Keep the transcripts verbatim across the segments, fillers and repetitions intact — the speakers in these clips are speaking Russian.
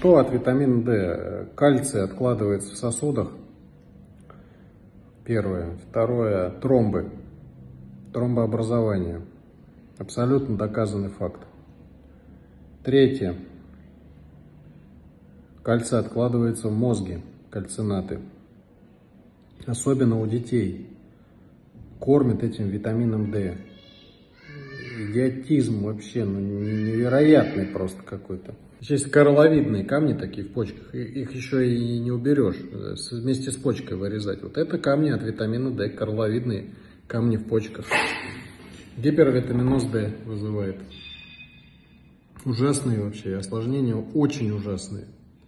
Что от витамина D? Кальций откладывается в сосудах. Первое. Второе. Тромбы. Тромбообразование. Абсолютно доказанный факт. Третье. Кальций откладывается в мозге. Кальцинаты. Особенно у детей. Кормят этим витамином D. Идиотизм вообще, ну, невероятный просто какой-то. Есть карловидные камни такие в почках, их еще и не уберешь, вместе с почкой вырезать. Вот это камни от витамина D, карловидные камни в почках. Гипервитаминоз D вызывает. Ужасные вообще, осложнения очень ужасные.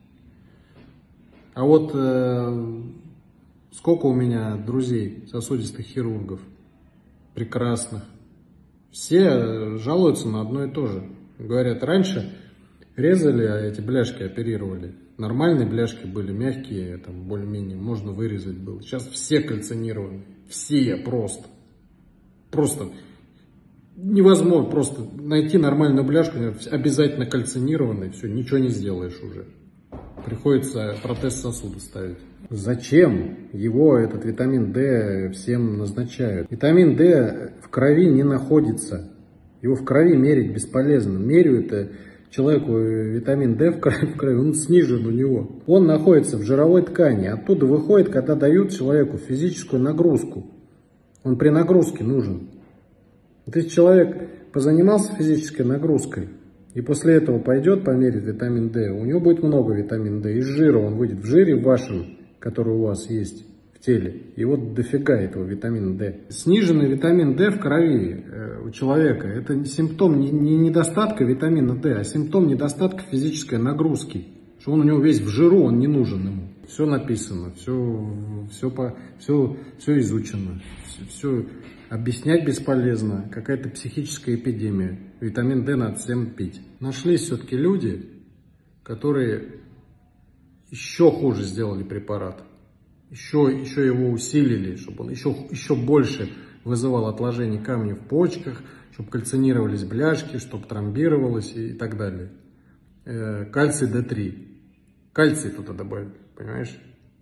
А вот э, сколько у меня друзей, сосудистых хирургов, прекрасных. Все жалуются на одно и то же. Говорят, раньше резали, а эти бляшки оперировали. Нормальные бляшки были мягкие, там более-менее можно вырезать было. Сейчас все кальцинированы. Все просто. Просто невозможно просто найти нормальную бляшку, обязательно кальцинированной, все, ничего не сделаешь уже. Приходится протез сосуда ставить. Зачем его, этот витамин D, всем назначают? Витамин D в крови не находится. Его в крови мерить бесполезно. Меряют человеку витамин D в крови, в крови, он снижен у него. Он находится в жировой ткани. Оттуда выходит, когда дают человеку физическую нагрузку. Он при нагрузке нужен. Вот если человек позанимался физической нагрузкой, и после этого пойдет померить витамин D, у него будет много витамина D. Из жира он выйдет. В жире вашем, который у вас есть в теле, и вот дофига этого витамина D. Сниженный витамин D в крови у человека – это симптом не недостатка витамина D, а симптом недостатка физической нагрузки. Что он у него весь в жиру, он не нужен ему. Все написано, все, все, по, все, все изучено, все, все объяснять бесполезно. Какая-то психическая эпидемия. Витамин D надо всем пить. Нашлись все-таки люди, которые еще хуже сделали препарат. Еще, еще его усилили, чтобы он еще, еще больше вызывал отложение камней в почках, чтобы кальцинировались бляшки, чтобы тромбировалось и так далее. Э, кальций Д три. Кальций туда добавили, понимаешь?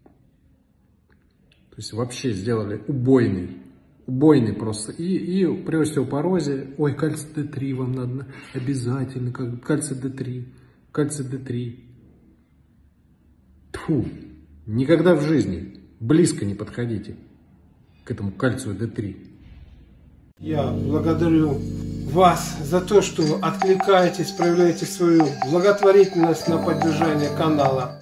То есть вообще сделали убойный. Убойный просто. И, и при остеопорозе, ой, кальций Д три вам надо обязательно, как кальций Д три, кальций Д три. Тьфу, никогда в жизни близко не подходите к этому кальцию Д три. Я благодарю вас за то, что откликаетесь, проявляете свою благотворительность на поддержание канала.